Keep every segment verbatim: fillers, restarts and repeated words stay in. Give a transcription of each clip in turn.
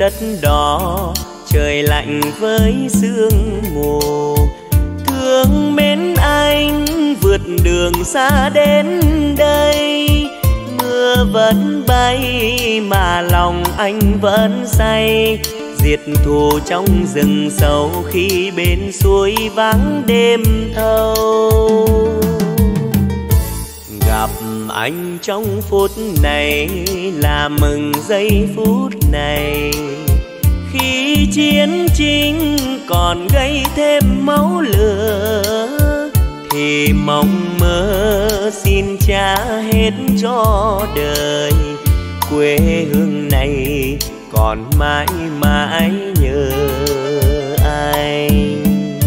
đất đỏ, trời lạnh với sương mù. Thương mến anh vượt đường xa đến đây, mưa vẫn bay mà lòng anh vẫn say. Diệt thù trong rừng sâu khi bên suối vắng đêm thâu. Gặp anh trong phút này là mừng giây phút này, khi chiến tranh còn gây thêm máu lửa, thì mong mơ xin trả hết cho đời. Quê hương này còn mãi mãi nhớ anh.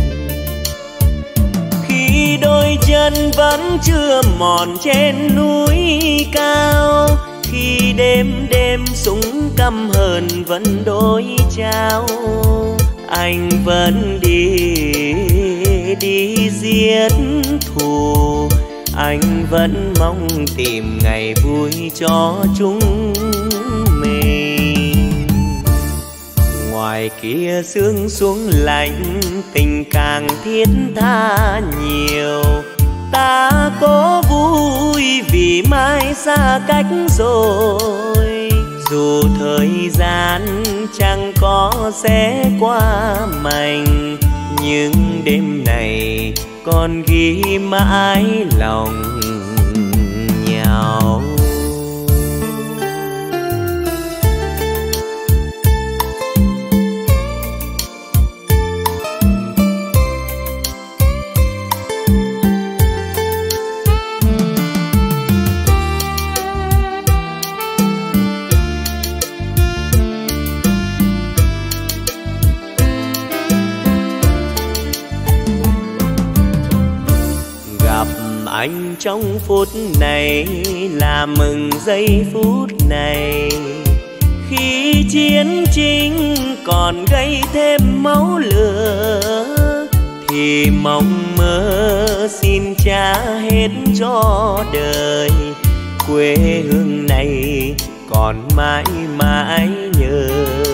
Khi đôi chân vẫn chưa mòn trên núi cao, khi đêm đêm súng căm hờn vẫn đối trao, anh vẫn đi đi giết thù. Anh vẫn mong tìm ngày vui cho chúng mình. Ngoài kia sương xuống lạnh, tình càng thiết tha nhiều. Ta cố vui vì mai xa cách rồi, dù thời gian chẳng có sẽ qua mạnh, nhưng đêm này còn ghi mãi lòng nhau. Anh trong phút này là mừng giây phút này, khi chiến tranh còn gây thêm máu lửa, thì mong mơ xin trả hết cho đời. Quê hương này còn mãi mãi nhớ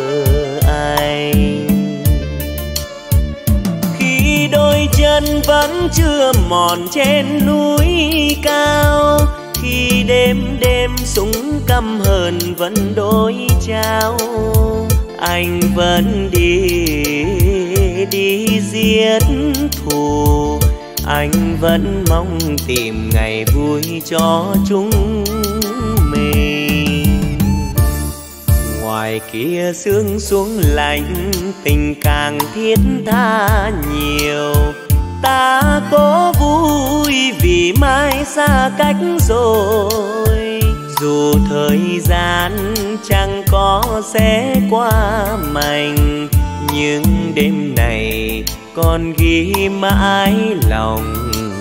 anh. Khi đôi chân vẫn chưa mòn trên núi cao, khi đêm đêm súng căm hờn vẫn đối trao, anh vẫn đi đi giết thù. Anh vẫn mong tìm ngày vui cho chúng mình. Ngoài kia sương xuống lạnh, tình càng thiết tha nhiều. Ta cố vui vì mai xa cách rồi, dù thời gian chẳng có sẽ qua mạnh, nhưng đêm này còn ghi mãi lòng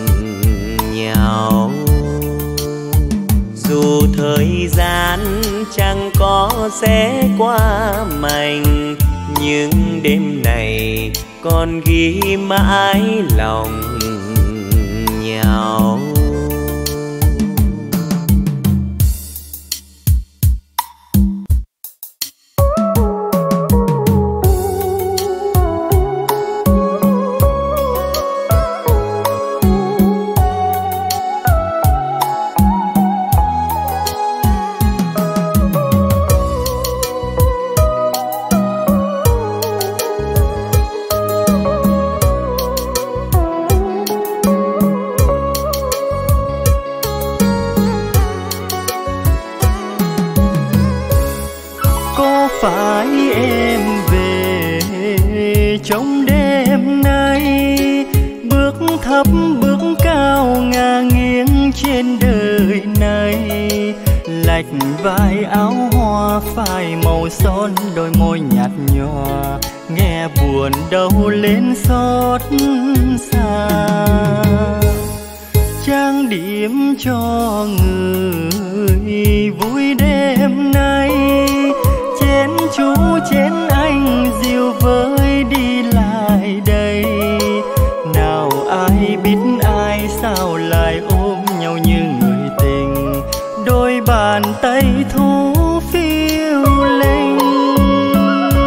nhau. Dù thời gian chẳng có sẽ qua mạnh, nhưng đêm này còn ghi mãi lòng nhau. Phải em về trong đêm nay, bước thấp bước cao ngả nghiêng trên đời này, lạch vai áo hoa phai màu son đôi môi nhạt nhòa, nghe buồn đâu lên xót xa. Trang điểm cho người vui đêm nay, chén chú chén anh dịu với đi lại đây. Nào ai biết ai sao lại ôm nhau như người tình, đôi bàn tay thu phiêu linh.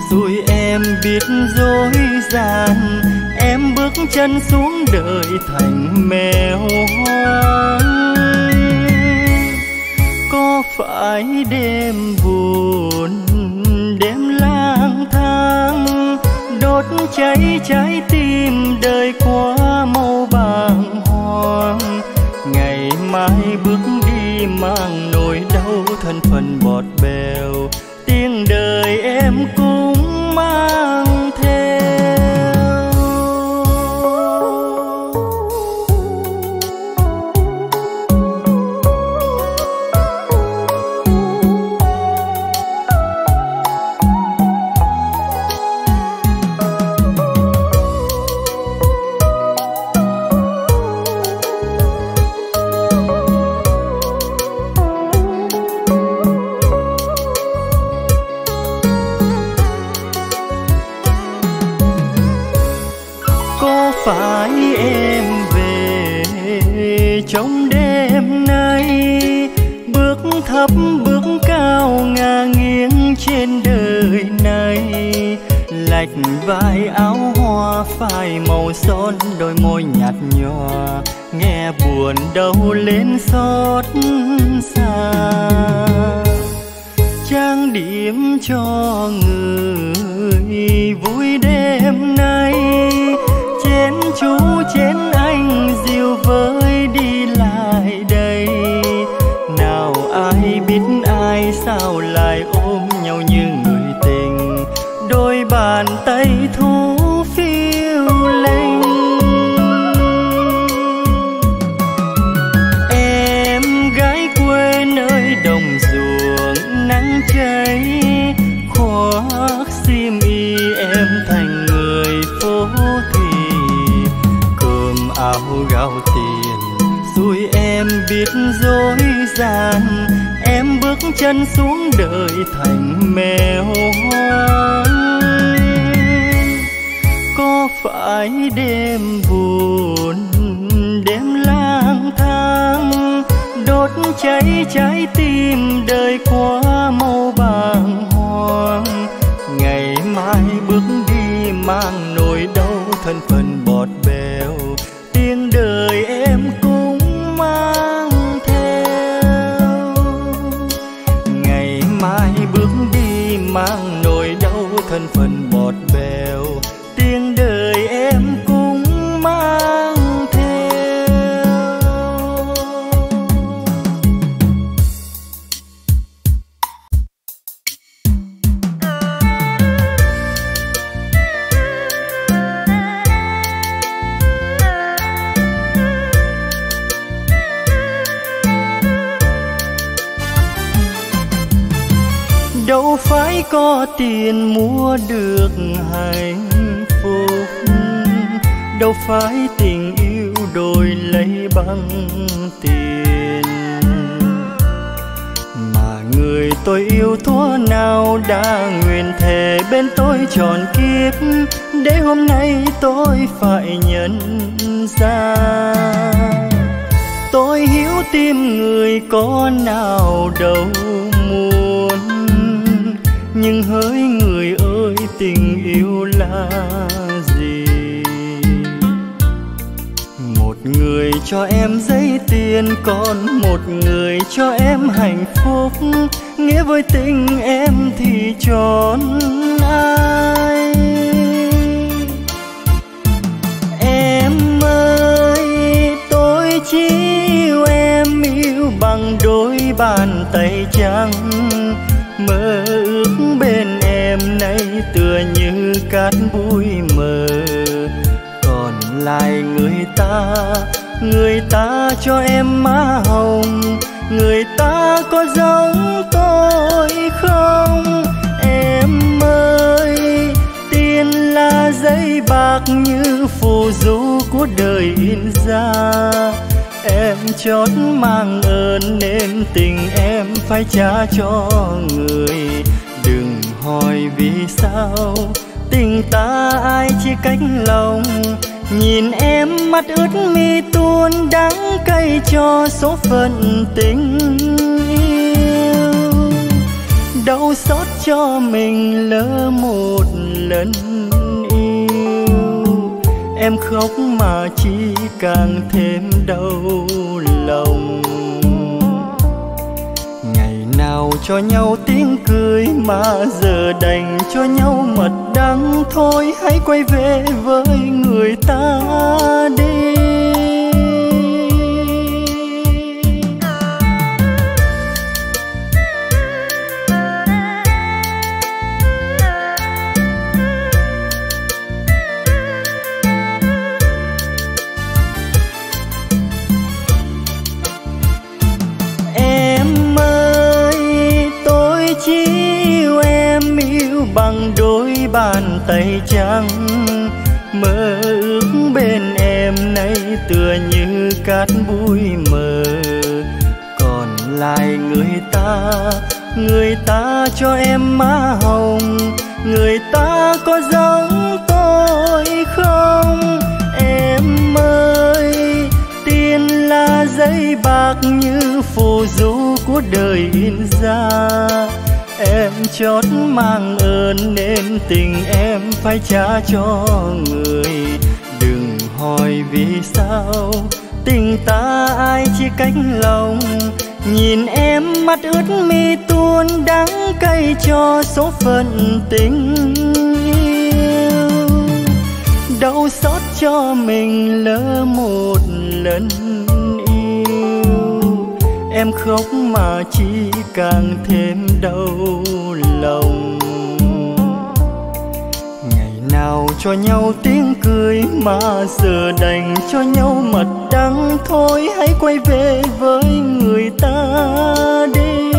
rồi em biết dối gian, em bước chân xuống đời thành mèo hoang. Có phải đêm buồn, đêm lang thang, đốt cháy trái tim đời qua màu bàng hoàng. Ngày mai bước đi mang nỗi đau thân phận bọt bèo, tiếng đời em cũng mang theo. Phải em về trong đêm nay, bước thấp bước cao ngả nghiêng trên đời này. Lạch vai áo hoa phai màu son, đôi môi nhạt nhòa nghe buồn đau lên xót xa. Trang điểm cho người vui đêm nay, chén chú chén anh dìu với đi lại đây. Nào ai biết ai sao lại ôm nhau như người tình, đôi bàn tay thu phiêu linh. Em gái quê nơi đồng ruộng nắng cháy, khoác xiêm y em thành người phố thị. Áo gạo tiền rồi em biết dối gian, em bước chân xuống đời thành mèo hoang. Có phải đêm buồn, đêm lang thang, đốt cháy trái tim đời qua màu bàng hoàng. Ngày mai bước đi mang nỗi đau thân phận bọt bèo, tiếng đời em cũng mang theo. Ngày mai bước đi mang nỗi đau thân phận bọt bèo, tiếng đời em cũng mang theo. Đâu phải có tiền mua được hạnh phúc, đâu phải tình yêu đổi lấy bằng tiền. Mà người tôi yêu thuở nào đã nguyện thề bên tôi trọn kiếp, để hôm nay tôi phải nhận ra. Tôi hiểu tim người có nào đâu muốn, nhưng hỡi người ơi tình yêu là gì? Một người cho em giấy tiền, còn một người cho em hạnh phúc. Nghĩa với tình em thì trọn ai? Em ơi tôi chỉ yêu em, yêu bằng đôi bàn tay trắng. Mơ ước bên em nay tựa như cát bụi mờ, còn lại người ta, người ta cho em má hồng. Người ta có giống tôi không? Em ơi tiền là giấy bạc như phù du của đời in ra. Em chót mang ơn nên tình em phải trả cho người. Đừng hỏi vì sao tình ta ai chỉ cách lòng. Nhìn em mắt ướt mi tuôn đắng cay cho số phận tình yêu. Đau xót cho mình lỡ một lần yêu. Em khóc mà chỉ càng thêm đau lòng. Ngày nào cho nhau tiếng cười mà giờ đành cho nhau mật đắng. Thôi hãy quay về với người ta đi. Bằng đôi bàn tay trắng, mơ ước bên em nay tựa như cát bụi mờ. Còn lại người ta, người ta cho em má hồng. Người ta có giống tôi không? Em ơi, tiền là giấy bạc như phù du của đời in ra. Em chót mang ơn nên tình em phải trả cho người. Đừng hỏi vì sao tình ta ai chia cách lòng. Nhìn em mắt ướt mi tuôn đắng cay cho số phận tình yêu. Đau xót cho mình lỡ một lần yêu. Em khóc mà chỉ càng thêm đau lòng. Ngày nào cho nhau tiếng cười mà giờ đành cho nhau mật đắng. Thôi hãy quay về với người ta đi.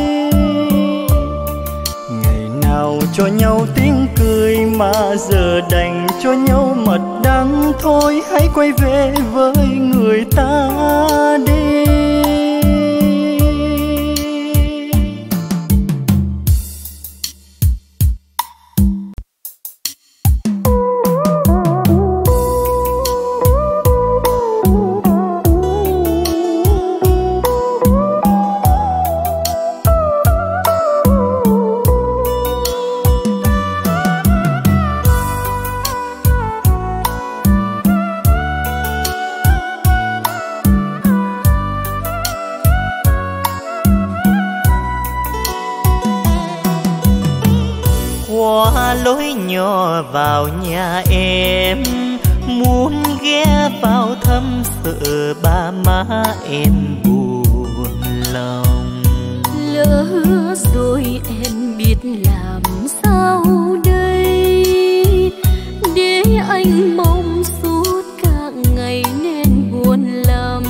Ngày nào cho nhau tiếng cười mà giờ đành cho nhau mật đắng. Thôi hãy quay về với người ta đi. Lối nhỏ vào nhà em, muốn ghé vào thăm sợ ba má em buồn lòng. Lỡ hứa rồi em biết làm sao đây, để anh mong suốt cả ngày nên buồn lắm.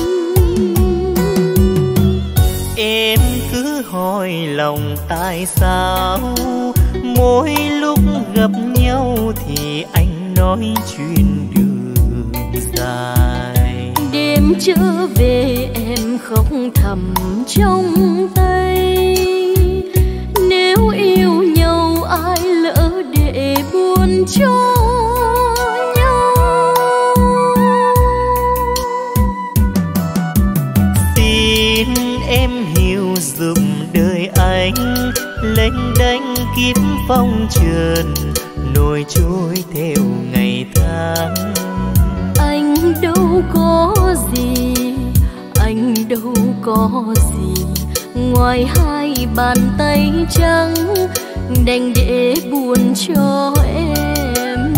Em cứ hỏi lòng tại sao mỗi lúc gặp nhau thì anh nói chuyện đường dài. Đêm trở về em khóc thầm trong tay. Nếu yêu nhau ai lỡ để buồn cho nhau. Xin em hiểu dùm đời anh lênh đênh kiếp phong trần, nổi trôi theo ngày tháng. Anh đâu có gì, anh đâu có gì ngoài hai bàn tay trắng đành để buồn cho em.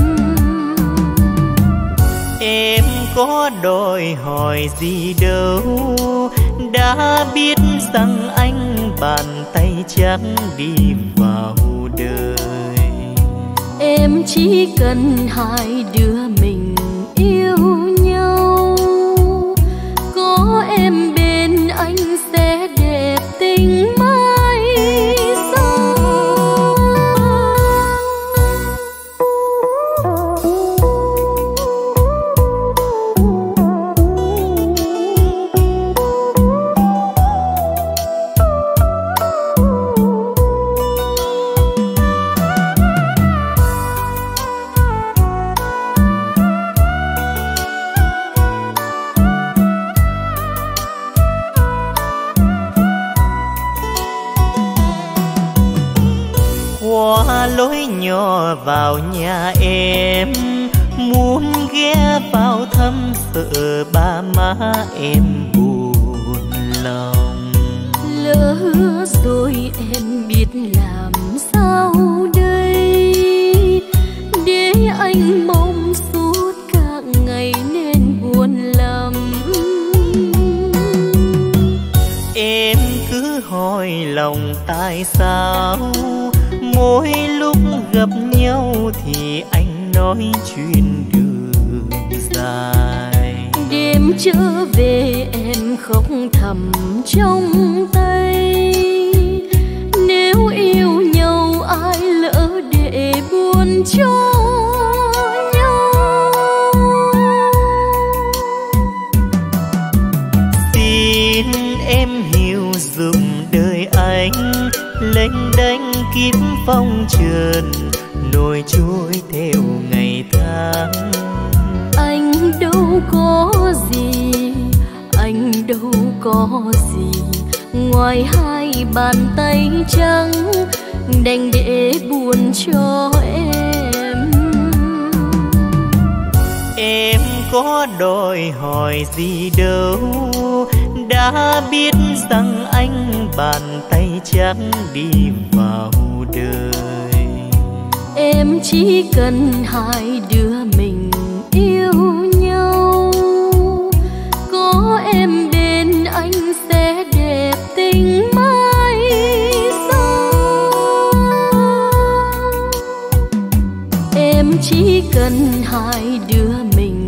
Em có đòi hỏi gì đâu, đã biết rằng anh bàn tay trắng đi vào đời. Em chỉ cần hai đứa mình yêu nhau, có em bên anh sẽ đẹp tình mãi sau. nhỏ vào nhà em, muốn ghé vào thăm sợ ba má em buồn lòng. Lỡ hứa rồi em biết làm sao đây, để anh mong suốt cả ngày nên buồn lắm. Em cứ hỏi lòng tại sao mỗi lúc gặp nhau thì anh nói chuyện đường dài. Đêm trở về em khóc thầm trong tay, nếu yêu nhau ai lỡ để buồn cho nhau. Xin em hiểu dùm đời anh lênh đênh kiếp phong trần, nổi trôi theo ngày tháng. Anh đâu có gì, anh đâu có gì ngoài hai bàn tay trắng, đành để buồn cho em. Em có đòi hỏi gì đâu, đã biết rằng anh bàn tay trắng đi vào đời. Em chỉ cần hai đứa mình yêu nhau, có em bên anh sẽ đẹp tình mãi sau. Em chỉ cần hai đứa mình